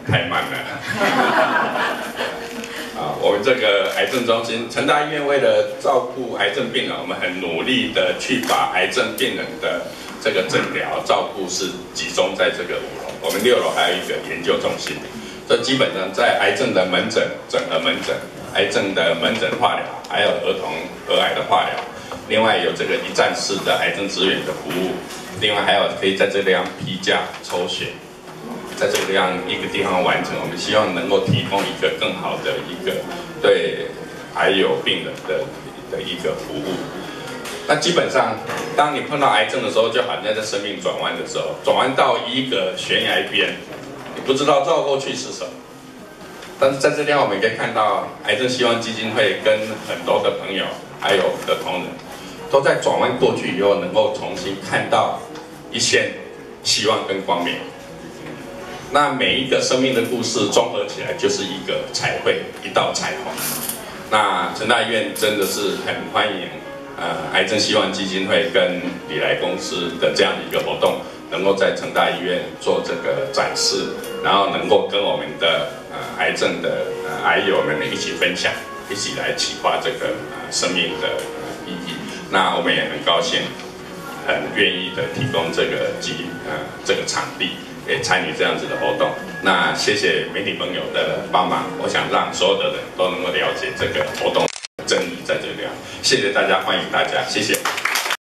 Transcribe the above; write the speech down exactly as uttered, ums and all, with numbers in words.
太慢了。啊，我们这个癌症中心，成大医院为了照顾癌症病人，我们很努力的去把癌症病人的这个诊疗照顾是集中在这个五楼。我们六楼还有一个研究中心，这基本上在癌症的门诊、整合门诊、癌症的门诊化疗，还有儿童儿癌的化疗，另外有这个一站式的癌症支援的服务，另外还有可以在这地方批价抽血。在这样一个地方完成，我们希望能够提供一个更好的一个对癌友病人的的一个服务。那基本上，当你碰到癌症的时候，就好像在生命转弯的时候，转弯到一个悬崖边，你不知道绕过去是什么。但是在这地方，我们可以看到，癌症希望基金会跟很多的朋友，还有我们的同仁，都在转弯过去以后，能够重新看到一线希望跟光明。那每一个生命的故事综合起来，就是一个彩绘，一道彩虹。那成大医院真的是很欢迎，呃，癌症希望基金会跟礼来公司的这样的一个活动，能够在成大医院做这个展示，然后能够跟我们的呃癌症的呃癌友们一起分享，一起来启发这个呃生命的意义。那我们也很高兴，很愿意的提供这个基呃这个场地。也参与这样子的活动，那谢谢媒体朋友的帮忙，我想让所有的人都能够了解这个活动真理在这里。谢谢大家，欢迎大家，谢谢。